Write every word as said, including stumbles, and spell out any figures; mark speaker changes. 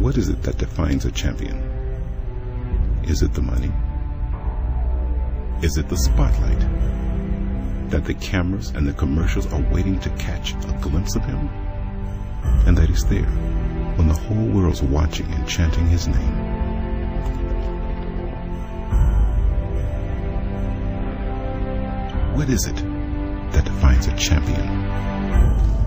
Speaker 1: What is it that defines a champion? Is it the money? Is it the spotlight? That the cameras and the commercials are waiting to catch a glimpse of him? And that he's there when the whole world's watching and chanting his name? What is it that defines a champion?